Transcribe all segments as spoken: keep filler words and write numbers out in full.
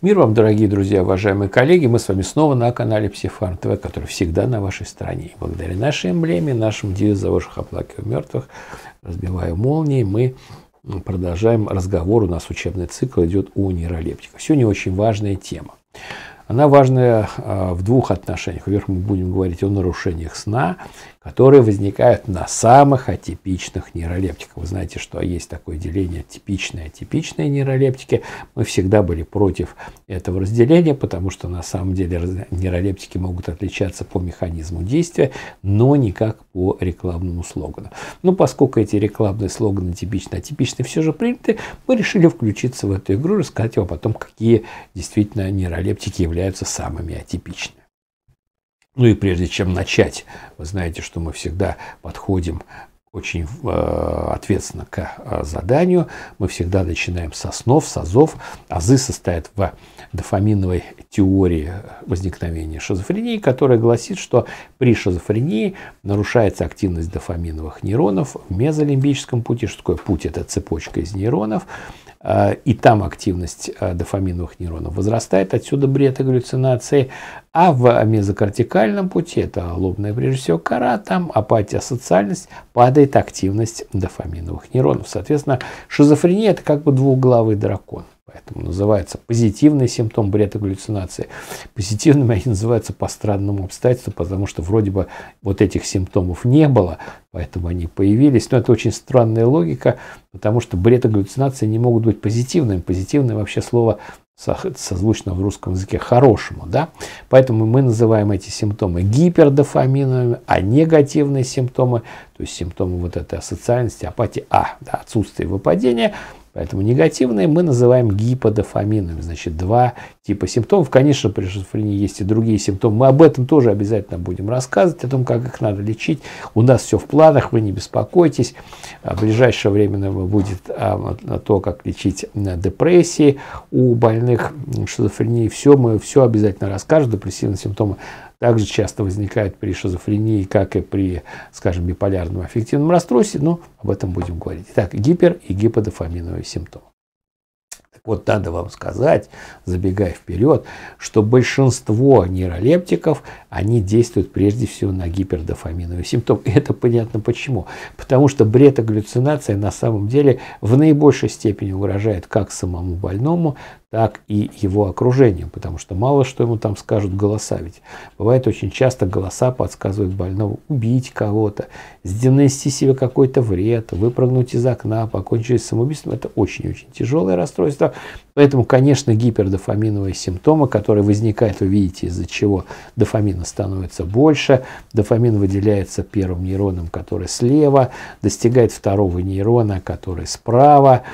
Мир вам, дорогие друзья, уважаемые коллеги. Мы с вами снова на канале Психфарм ТВ, который всегда на вашей стороне. И благодаря нашей эмблеме, нашему девизу «Заводших оплакиваю мертвых», разбиваю молнии, мы продолжаем разговор. У нас учебный цикл идет о нейролептиках. Сегодня очень важная тема. Она важная в двух отношениях. Во-первых, мы будем говорить о нарушениях сна, которые возникают на самых атипичных нейролептиках. Вы знаете, что есть такое деление типичные и атипичные нейролептики. Мы всегда были против этого разделения, потому что на самом деле нейролептики могут отличаться по механизму действия, но никак по рекламному слогану. Но поскольку эти рекламные слоганы типичные, атипичные все же приняты, мы решили включиться в эту игру и рассказать вам о том, какие действительно нейролептики являются самыми атипичными. Ну и прежде чем начать, вы знаете, что мы всегда подходим очень э, ответственно к э, заданию. Мы всегда начинаем со снов, с азов. Азы состоят в дофаминовой теории возникновения шизофрении, которая гласит, что при шизофрении нарушается активность дофаминовых нейронов в мезолимбическом пути. Что такое путь? Это цепочка из нейронов. И там активность дофаминовых нейронов возрастает, отсюда бред и галлюцинации. А в мезокортикальном пути, это лобная прежде всего кора, там апатия, социальность, падает активность дофаминовых нейронов. Соответственно, шизофрения – это как бы двухглавый дракон. Поэтому называется позитивный симптом бред и галлюцинации. Позитивными они называются по странному обстоятельству, потому что вроде бы вот этих симптомов не было, поэтому они появились. Но это очень странная логика, потому что бред и галлюцинации не могут быть позитивными. Позитивное вообще слово созвучно в русском языке хорошему, да? Поэтому мы называем эти симптомы гипердофаминовыми, а негативные симптомы, то есть симптомы вот этой асоциальности, апатии, а, да, отсутствие выпадения. Поэтому негативные мы называем гиподофаминовыми. Значит, два типа симптомов. Конечно, при шизофрении есть и другие симптомы. Мы об этом тоже обязательно будем рассказывать, о том, как их надо лечить. У нас все в планах, вы не беспокойтесь. В ближайшее время будет то, как лечить депрессии у больных шизофренией. Все, мы все обязательно расскажем. Депрессивные симптомы также часто возникают при шизофрении, как и при, скажем, биполярном аффективном расстройстве, но об этом будем говорить. Итак, гипер- и гиподофаминовые симптомы. Так вот, надо вам сказать, забегая вперед, что большинство нейролептиков, они действуют прежде всего на гипердофаминовые симптомы. И это понятно почему. Потому что бред и галлюцинация на самом деле в наибольшей степени угрожает как самому больному, так и его окружению, потому что мало что ему там скажут голоса. Ведь бывает очень часто голоса подсказывают больному убить кого-то, нанести себе какой-то вред, выпрыгнуть из окна, покончить с самоубийством. Это очень-очень тяжелое расстройство. Поэтому, конечно, гипердофаминовые симптомы, которые возникают, вы видите, из-за чего дофамина становится больше. Дофамин выделяется первым нейроном, который слева, достигает второго нейрона, который справа,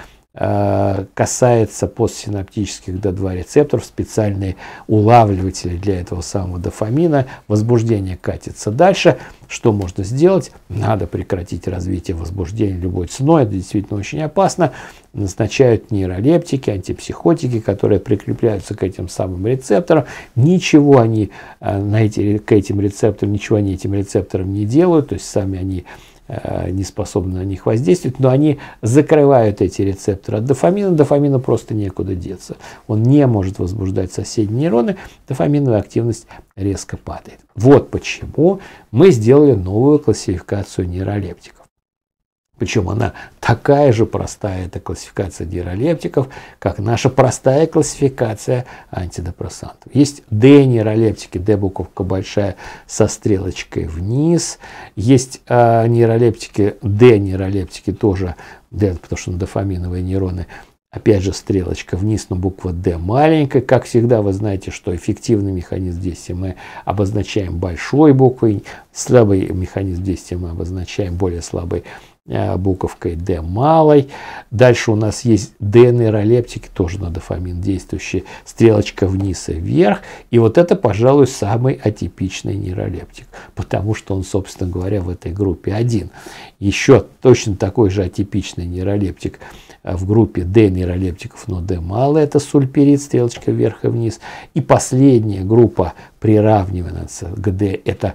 касается постсинаптических ди два рецепторов, специальные улавливатели для этого самого дофамина, возбуждение катится дальше. Что можно сделать? Надо прекратить развитие возбуждения любой ценой, это действительно очень опасно. Назначают нейролептики, антипсихотики, которые прикрепляются к этим самым рецепторам. Ничего они на эти, к этим рецепторам, ничего они этим рецепторам не делают, то есть сами они не способны на них воздействовать, но они закрывают эти рецепторы от дофамина. Дофамину просто некуда деться. Он не может возбуждать соседние нейроны, дофаминовая активность резко падает. Вот почему мы сделали новую классификацию нейролептиков. Причем она такая же простая, эта классификация нейролептиков, как наша простая классификация антидепрессантов. Есть D-нейролептики, D-буковка большая со стрелочкой вниз. Есть э, нейролептики, D-нейролептики тоже, D, потому что дофаминовые нейроны, опять же стрелочка вниз, но буква D маленькая. Как всегда, вы знаете, что эффективный механизм действия мы обозначаем большой буквой, слабый механизм действия мы обозначаем более слабой буковкой D малой. Дальше у нас есть D-нейролептики, тоже на дофамин действующие, стрелочка вниз и вверх. И вот это, пожалуй, самый атипичный нейролептик, потому что он, собственно говоря, в этой группе один. Еще точно такой же атипичный нейролептик в группе D-нейролептиков, но D малая, это сульпирид, стрелочка вверх и вниз. И последняя группа приравнивается к D, это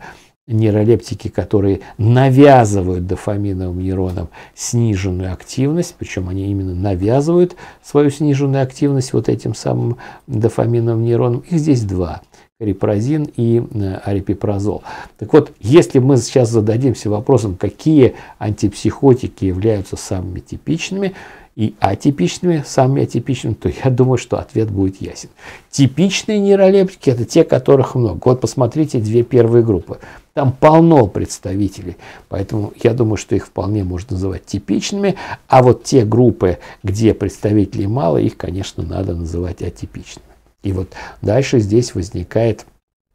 нейролептики, которые навязывают дофаминовым нейронам сниженную активность, причем они именно навязывают свою сниженную активность вот этим самым дофаминовым нейронам. Их здесь два. Карипразин и арипипразол. Так вот, если мы сейчас зададимся вопросом, какие антипсихотики являются самыми типичными и атипичными, самыми атипичными, то я думаю, что ответ будет ясен. Типичные нейролептики – это те, которых много. Вот посмотрите две первые группы. Там полно представителей, поэтому я думаю, что их вполне можно называть типичными. А вот те группы, где представителей мало, их, конечно, надо называть атипичными. И вот дальше здесь возникает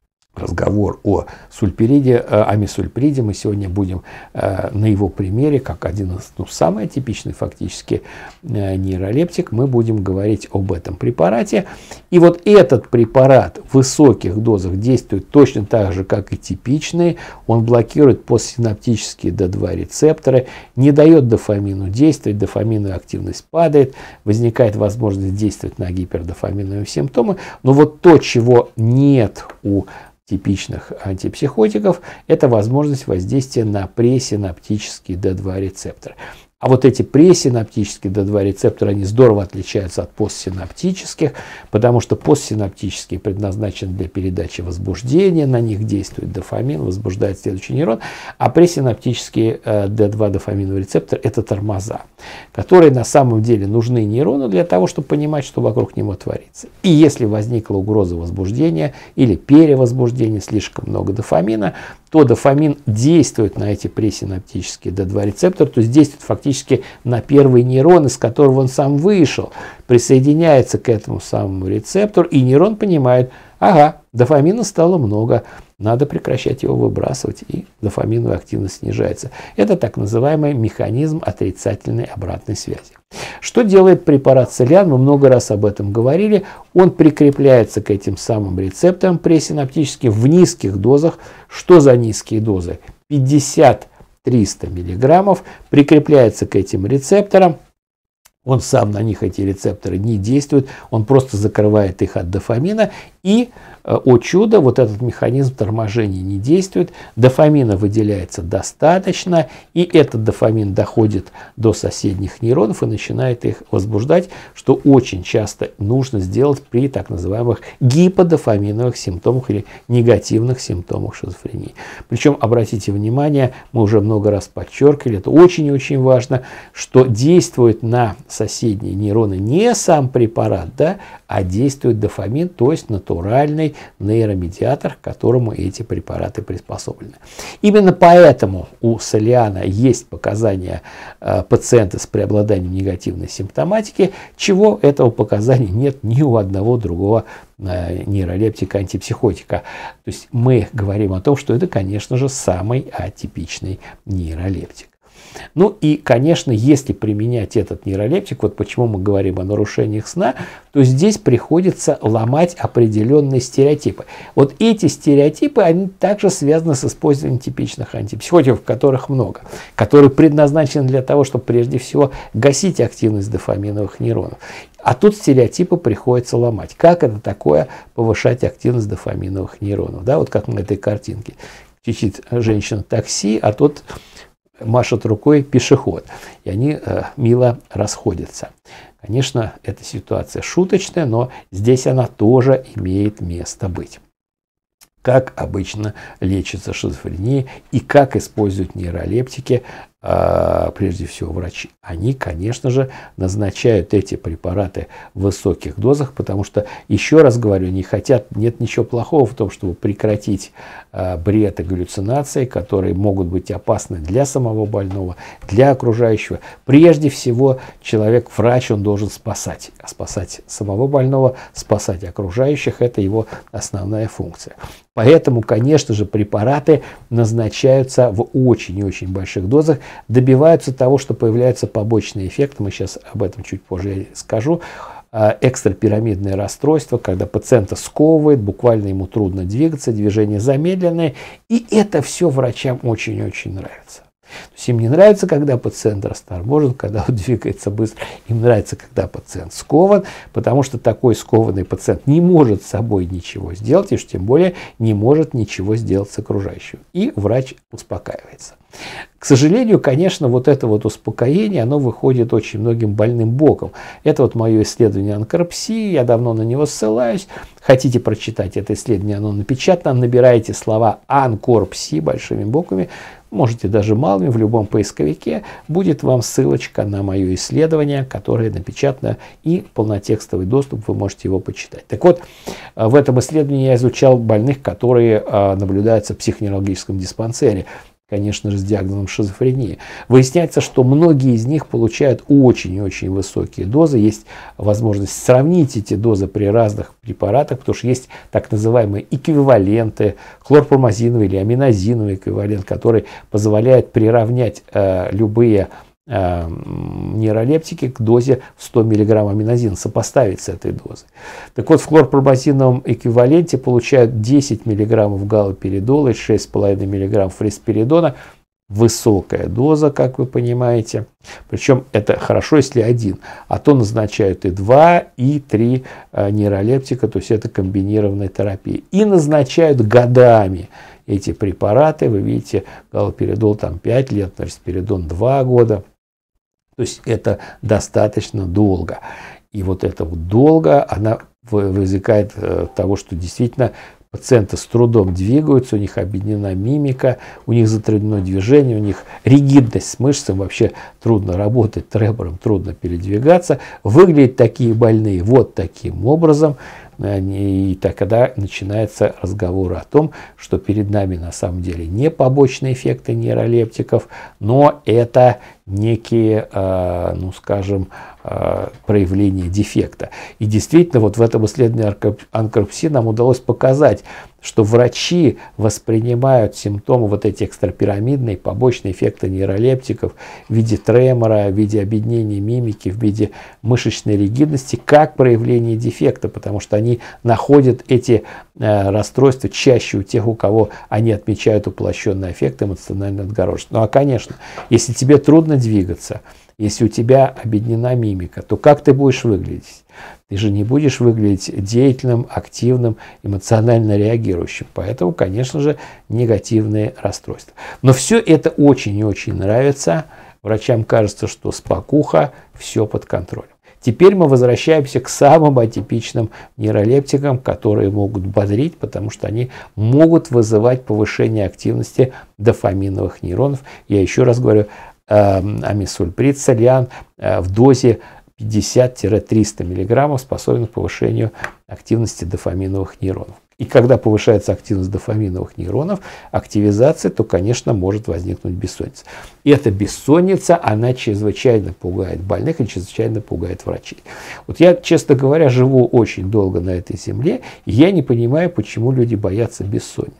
разговор о сульпириде, о мисульпириде. Мы сегодня будем э, на его примере, как один из, ну, самый типичный фактически э, нейролептик, мы будем говорить об этом препарате. И вот этот препарат в высоких дозах действует точно так же, как и типичный. Он блокирует постсинаптические ди два рецепторы, не дает дофамину действовать, дофаминовая активность падает, возникает возможность действовать на гипердофаминовые симптомы. Но вот то, чего нет у типичных антипсихотиков, это возможность воздействия на пресинаптический ди два рецептор. А вот эти пресинаптические ди два рецепторы, они здорово отличаются от постсинаптических, потому что постсинаптические предназначены для передачи возбуждения, на них действует дофамин, возбуждает следующий нейрон, а пресинаптические ди два дофаминовый рецептор – это тормоза, которые на самом деле нужны нейрону для того, чтобы понимать, что вокруг него творится. И если возникла угроза возбуждения или перевозбуждения, слишком много дофамина, то дофамин действует на эти пресинаптические ди два рецепторы, то есть действует фактически на первый нейрон, из которого он сам вышел, присоединяется к этому самому рецептору, и нейрон понимает, ага, дофамина стало много, надо прекращать его выбрасывать, и дофаминовая активность снижается. Это так называемый механизм отрицательной обратной связи. Что делает препарат Целиан? Мы много раз об этом говорили. Он прикрепляется к этим самым рецепторам пресинаптическим в низких дозах. Что за низкие дозы? пятьдесят — триста миллиграммов. Прикрепляется к этим рецепторам. Он сам на них, эти рецепторы, не действует. Он просто закрывает их от дофамина. И, о чудо, вот этот механизм торможения не действует. Дофамина выделяется достаточно. И этот дофамин доходит до соседних нейронов и начинает их возбуждать, что очень часто нужно сделать при так называемых гиподофаминовых симптомах или негативных симптомах шизофрении. Причем, обратите внимание, мы уже много раз подчеркивали, это очень и очень важно, что действует на соседние нейроны не сам препарат, да, а действует дофамин, то есть натуральный нейромедиатор, к которому эти препараты приспособлены. Именно поэтому у Целиана есть показания э, пациента с преобладанием негативной симптоматики, чего этого показания нет ни у одного другого э, нейролептика, антипсихотика. То есть мы говорим о том, что это, конечно же, самый атипичный нейролептик. Ну и, конечно, если применять этот нейролептик, вот почему мы говорим о нарушениях сна, то здесь приходится ломать определенные стереотипы. Вот эти стереотипы, они также связаны с использованием типичных антипсихотиков, которых много, которые предназначены для того, чтобы прежде всего гасить активность дофаминовых нейронов. А тут стереотипы приходится ломать. Как это такое повышать активность дофаминовых нейронов? Да, вот как на этой картинке. Кричит женщина такси, а тут машет рукой пешеход, и они э, мило расходятся. Конечно, эта ситуация шуточная, но здесь она тоже имеет место быть. Как обычно лечится шизофрения и как используют нейролептики, э, прежде всего врачи. Они, конечно же, назначают эти препараты в высоких дозах, потому что, еще раз говорю, не хотят, нет ничего плохого в том, чтобы прекратить э, бред и галлюцинации, которые могут быть опасны для самого больного, для окружающего. Прежде всего, человек, врач, он должен спасать. А спасать самого больного, спасать окружающих – это его основная функция. Поэтому, конечно же, препараты назначаются в очень и очень больших дозах, добиваются того, что появляются побочные эффекты, мы сейчас об этом чуть позже скажу, экстрапирамидное расстройство, когда пациента сковывает, буквально ему трудно двигаться, движение замедленное, и это все врачам очень-очень нравится. То есть им не нравится, когда пациент расторможен, когда он двигается быстро. Им нравится, когда пациент скован, потому что такой скованный пациент не может с собой ничего сделать, и уж тем более не может ничего сделать с окружающим. И врач успокаивается. К сожалению, конечно, вот это вот успокоение, оно выходит очень многим больным боком. Это вот мое исследование анкоропсии, я давно на него ссылаюсь. Хотите прочитать это исследование, оно напечатано, набираете слова анкоропсии большими буквами, можете даже малыми в любом поисковике, будет вам ссылочка на мое исследование, которое напечатано, и полнотекстовый доступ, вы можете его почитать. Так вот, в этом исследовании я изучал больных, которые наблюдаются в психоневрологическом диспансере, конечно же, с диагнозом шизофрении. Выясняется, что многие из них получают очень и очень высокие дозы. Есть возможность сравнить эти дозы при разных препаратах, потому что есть так называемые эквиваленты, хлорпромазиновый или аминозиновый эквивалент, который позволяет приравнять э, любые нейролептики к дозе в сто миллиграмм аминозина, сопоставить с этой дозой. Так вот, в хлорпромазиновом эквиваленте получают десять миллиграммов галоперидола и шесть с половиной миллиграммов рисперидона. Высокая доза, как вы понимаете. Причем это хорошо, если один. А то назначают и два, и три нейролептика, то есть это комбинированная терапия. И назначают годами эти препараты. Вы видите, галоперидол там пять лет, рисперидон два года. То есть это достаточно долго. И вот это вот долго, она возникает того, что действительно пациенты с трудом двигаются, у них объединена мимика, у них затруднено движение, у них ригидность с мышцами, вообще трудно работать, требором трудно передвигаться. Выглядят такие больные вот таким образом. И тогда начинается разговор о том, что перед нами на самом деле не побочные эффекты нейролептиков, но это некие, ну скажем, проявления дефекта. И действительно, вот в этом исследовании анкоропсии нам удалось показать, что врачи воспринимают симптомы, вот эти экстрапирамидные побочные эффекты нейролептиков в виде тремора, в виде объединения мимики, в виде мышечной ригидности, как проявление дефекта, потому что они находят эти э, расстройства чаще у тех, у кого они отмечают уплощенный эффект эмоциональной отгороженности. Ну а, конечно, если тебе трудно двигаться, если у тебя объединена мимика, то как ты будешь выглядеть? Ты же не будешь выглядеть деятельным, активным, эмоционально реагирующим. Поэтому, конечно же, негативные расстройства. Но все это очень и очень нравится. Врачам кажется, что спокуха, все под контролем. Теперь мы возвращаемся к самым атипичным нейролептикам, которые могут бодрить, потому что они могут вызывать повышение активности дофаминовых нейронов. Я еще раз говорю, амисульприд, солиан в дозе пятьдесят — триста миллиграммов способен к повышению активности дофаминовых нейронов. И когда повышается активность дофаминовых нейронов, активизация, то, конечно, может возникнуть бессонница. И эта бессонница, она чрезвычайно пугает больных и чрезвычайно пугает врачей. Вот я, честно говоря, живу очень долго на этой земле, и я не понимаю, почему люди боятся бессонницы.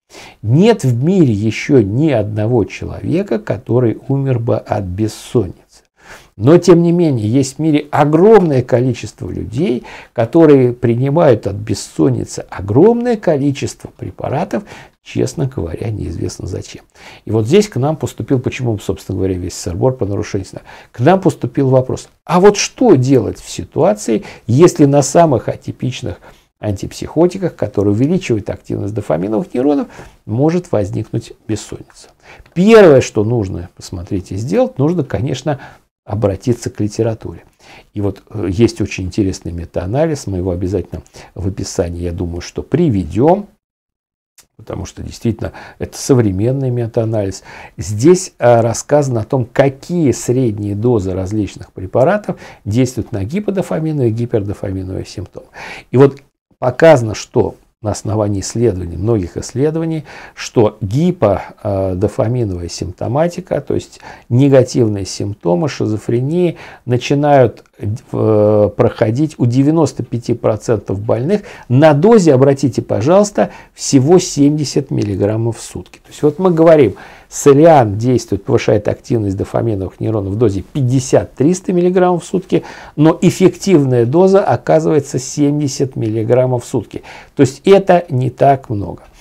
Нет в мире еще ни одного человека, который умер бы от бессонницы. Но, тем не менее, есть в мире огромное количество людей, которые принимают от бессонницы огромное количество препаратов, честно говоря, неизвестно зачем. И вот здесь к нам поступил, почему, собственно говоря, весь сырбор по нарушению сна, к нам поступил вопрос, а вот что делать в ситуации, если на самых атипичных антипсихотиках, которые увеличивают активность дофаминовых нейронов, может возникнуть бессонница? Первое, что нужно, посмотрите, сделать, нужно, конечно, обратиться к литературе. И вот есть очень интересный метаанализ, мы его обязательно в описании, я думаю, что приведем, потому что действительно это современный метаанализ. Здесь рассказано о том, какие средние дозы различных препаратов действуют на гиподофаминовые и гипердофаминовые симптомы. И вот показано, что на основании исследований, многих исследований, что гиподофаминовая симптоматика, то есть негативные симптомы шизофрении, начинают проходить у девяноста пяти процентов больных на дозе, обратите, пожалуйста, всего семьдесят миллиграммов в сутки. То есть вот мы говорим, солиан действует, повышает активность дофаминовых нейронов в дозе пятьдесят — триста миллиграммов в сутки, но эффективная доза оказывается семьдесят миллиграммов в сутки. То есть это не так много.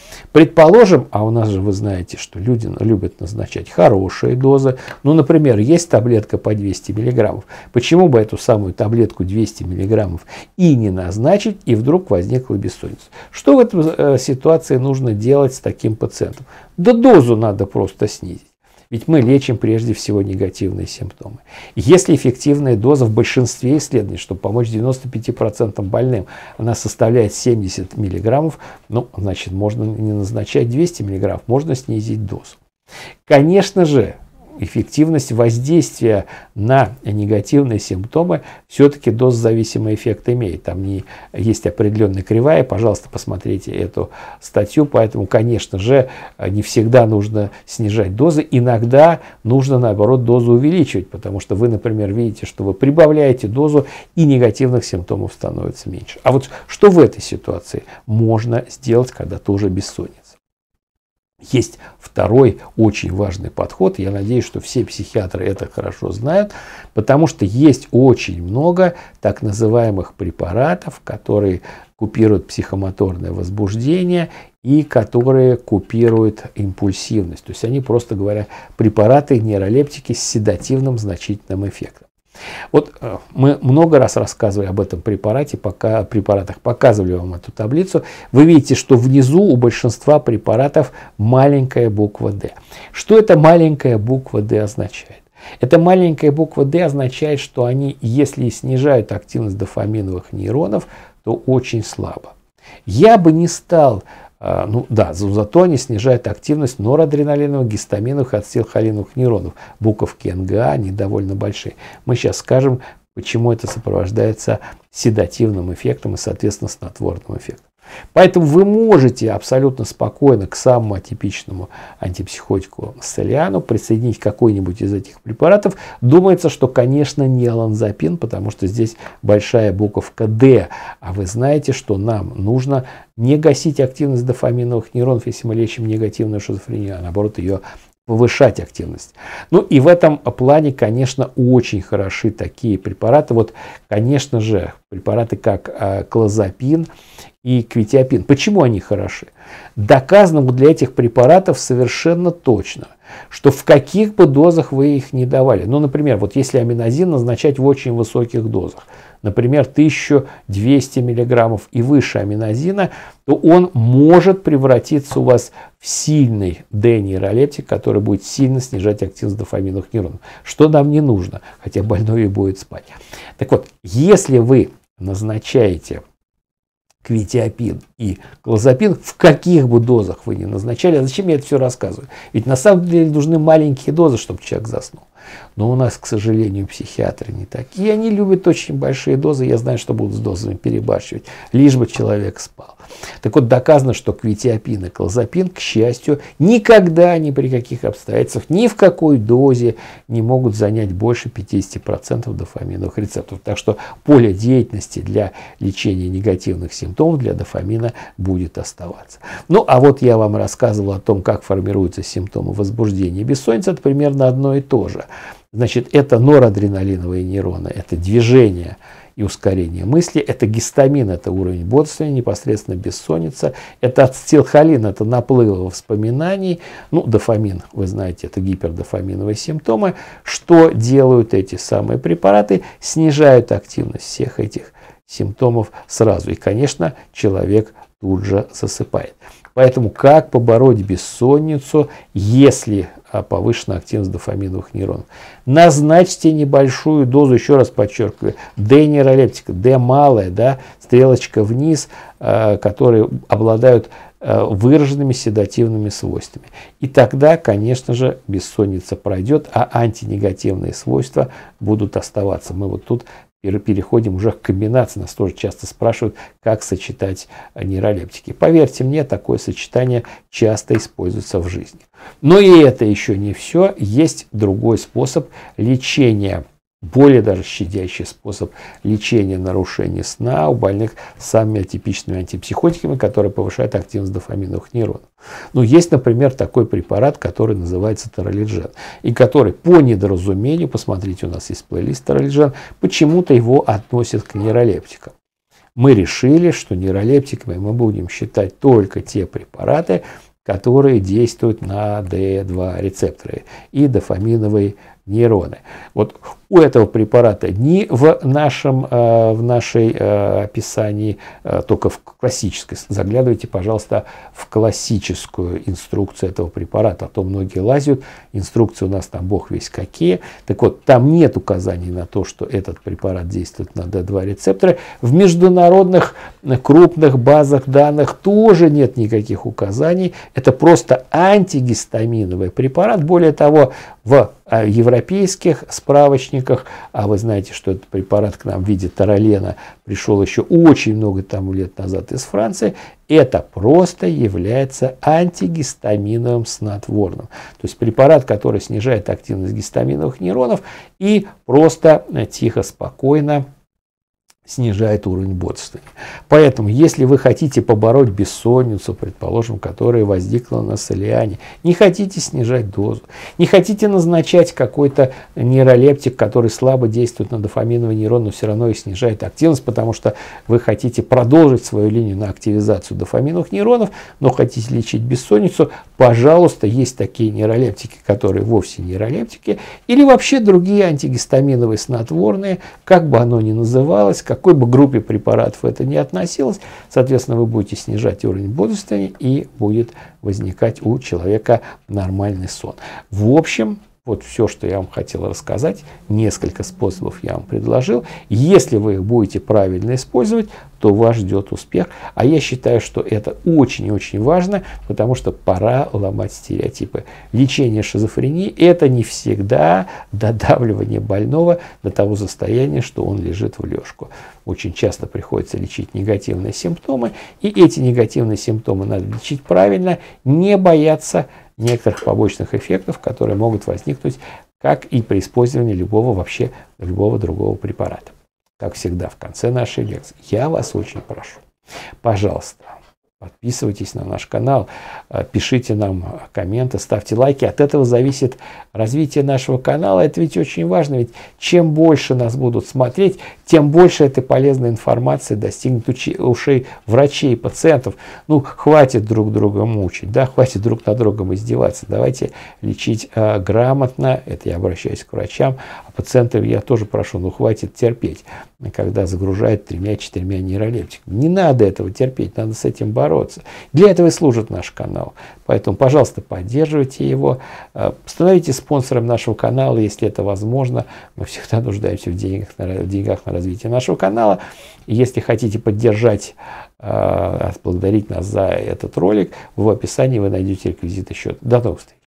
Предположим, а у нас же вы знаете, что люди любят назначать хорошие дозы. Ну, например, есть таблетка по двести миллиграммов. Почему бы эту самую таблетку двести миллиграммов и не назначить, и вдруг возникла бессонница? Что в этой ситуации нужно делать с таким пациентом? Да дозу надо просто снизить. Ведь мы лечим прежде всего негативные симптомы. Если эффективная доза в большинстве исследований, чтобы помочь девяноста пяти процентам больным, она составляет семьдесят миллиграммов, ну, значит, можно не назначать двести миллиграммов, можно снизить дозу. Конечно же, эффективность воздействия на негативные симптомы все-таки дозозависимый эффект имеет. Там не, есть определенная кривая, пожалуйста, посмотрите эту статью. Поэтому, конечно же, не всегда нужно снижать дозы. Иногда нужно, наоборот, дозу увеличивать, потому что вы, например, видите, что вы прибавляете дозу, и негативных симптомов становится меньше. А вот что в этой ситуации можно сделать, когда тоже бессонница? Есть второй очень важный подход. Я надеюсь, что все психиатры это хорошо знают, потому что есть очень много так называемых препаратов, которые купируют психомоторное возбуждение и которые купируют импульсивность. То есть они, просто говоря, препараты, нейролептики с седативным значительным эффектом. Вот мы много раз рассказывали об этом препарате, пока, препаратах, показывали вам эту таблицу. Вы видите, что внизу у большинства препаратов маленькая буква «Д». Что эта маленькая буква «Д» означает? Эта маленькая буква «Д» означает, что они, если снижают активность дофаминовых нейронов, то очень слабо. Я бы не стал... Ну да, зато они снижают активность норадреналиновых, гистаминовых и ацетилхолиновых нейронов. Буковки эн гэ а, они довольно большие. Мы сейчас скажем, почему это сопровождается седативным эффектом и, соответственно, снотворным эффектом. Поэтому вы можете абсолютно спокойно к самому атипичному антипсихотику сцилиану присоединить какой-нибудь из этих препаратов. Думается, что, конечно, не оланзапин, потому что здесь большая буковка «Д». А вы знаете, что нам нужно не гасить активность дофаминовых нейронов, если мы лечим негативную шизофрению, а наоборот ее повышать активность. Ну и в этом плане, конечно, очень хороши такие препараты. Вот, конечно же, препараты как э, клозапин и квитиапин. Почему они хороши? Доказано для этих препаратов совершенно точно, что в каких бы дозах вы их не давали. Ну, например, вот если аминозин назначать в очень высоких дозах, например, тысяча двести миллиграммов и выше аминозина, то он может превратиться у вас в сильный Д-нейролептик, который будет сильно снижать активность дофаминовых нейронов. Что нам не нужно, хотя больной и будет спать. Так вот, если вы назначаете квитиапин и клозапин, в каких бы дозах вы ни назначали, а зачем я это все рассказываю? Ведь на самом деле нужны маленькие дозы, чтобы человек заснул. Но у нас, к сожалению, психиатры не такие. Они любят очень большие дозы. Я знаю, что будут с дозами перебарщивать, лишь бы человек спал. Так вот, доказано, что квитиапин и клозапин, к счастью, никогда, ни при каких обстоятельствах, ни в какой дозе не могут занять больше пятидесяти процентов дофаминовых рецепторов. Так что поле деятельности для лечения негативных симптомов для дофамина будет оставаться. Ну, а вот я вам рассказывал о том, как формируются симптомы возбуждения и бессонницы. Это примерно одно и то же. Значит, это норадреналиновые нейроны, это движение и ускорение мысли, это гистамин, это уровень бодрствования, непосредственно бессонница, это ацетилхолин, это наплывы воспоминаний, ну, дофамин, вы знаете, это гипердофаминовые симптомы. Что делают эти самые препараты? Снижают активность всех этих симптомов сразу. И, конечно, человек тут же засыпает. Поэтому как побороть бессонницу, если повышена активность дофаминовых нейронов? Назначьте небольшую дозу, еще раз подчеркиваю, Д-нейролептика, Д малая, да, стрелочка вниз, которые обладают выраженными седативными свойствами. И тогда, конечно же, бессонница пройдет, а антинегативные свойства будут оставаться. Мы вот тут переходим уже к комбинации. Нас тоже часто спрашивают, как сочетать нейролептики. Поверьте мне, такое сочетание часто используется в жизни. Но и это еще не все. Есть другой способ лечения, более даже щадящий способ лечения нарушений сна у больных с самыми атипичными антипсихотиками, которые повышают активность дофаминовых нейронов. Ну, есть, например, такой препарат, который называется Тералиджен, и который по недоразумению, посмотрите, у нас есть плейлист Тералиджен, почему-то его относят к нейролептикам. мы решили, что нейролептиками мы будем считать только те препараты, которые действуют на дэ два рецепторы и дофаминовые нейроны. Вот у этого препарата ни в нашем в нашей описании, только в классической, заглядывайте, пожалуйста, в классическую инструкцию этого препарата, а то многие лазят, инструкции у нас там бог весь какие. Так вот, там нет указаний на то, что этот препарат действует на дэ два рецепторы. В международных крупных базах данных тоже нет никаких указаний. Это просто антигистаминовый препарат. Более того, в европейских справочниках, а вы знаете, что этот препарат к нам в виде таролена пришел еще очень много тому лет назад из Франции, это просто является антигистаминовым снотворным. То есть препарат, который снижает активность гистаминовых нейронов и просто тихо, спокойно снижает уровень бодрствования. Поэтому, если вы хотите побороть бессонницу, предположим, которая возникла на солиане, не хотите снижать дозу, не хотите назначать какой-то нейролептик, который слабо действует на дофаминовый нейрон, но все равно и снижает активность, потому что вы хотите продолжить свою линию на активизацию дофаминовых нейронов, но хотите лечить бессонницу, пожалуйста, есть такие нейролептики, которые вовсе нейролептики, или вообще другие антигистаминовые снотворные, как бы оно ни называлось, как какой бы группе препаратов это ни относилось, соответственно, вы будете снижать уровень бодрствования и будет возникать у человека нормальный сон. В общем, вот все, что я вам хотел рассказать, несколько способов я вам предложил. Если вы их будете правильно использовать, то вас ждет успех. А я считаю, что это очень и очень важно, потому что пора ломать стереотипы. Лечение шизофрении – это не всегда додавливание больного до того состояния, что он лежит в лёжку. Очень часто приходится лечить негативные симптомы, и эти негативные симптомы надо лечить правильно, не бояться некоторых побочных эффектов, которые могут возникнуть, как и при использовании любого вообще любого другого препарата. Как всегда в конце нашей лекции, я вас очень прошу, пожалуйста, подписывайтесь на наш канал, пишите нам комменты, ставьте лайки. От этого зависит развитие нашего канала. Это ведь очень важно, ведь чем больше нас будут смотреть, тем больше этой полезной информации достигнет ушей врачей и пациентов. Ну, хватит друг друга мучить, да, хватит друг над другом издеваться. Давайте лечить э, грамотно, это я обращаюсь к врачам, а пациентов я тоже прошу, ну, хватит терпеть, когда загружают тремя-четырьмя нейролептиками. Не надо этого терпеть, надо с этим бороться. Для этого и служит наш канал. Поэтому, пожалуйста, поддерживайте его, становитесь спонсором нашего канала, если это возможно. Мы всегда нуждаемся в деньгах, в деньгах на развитие нашего канала. И если хотите поддержать, отблагодарить нас за этот ролик, в описании вы найдете реквизиты счета. До новых встреч!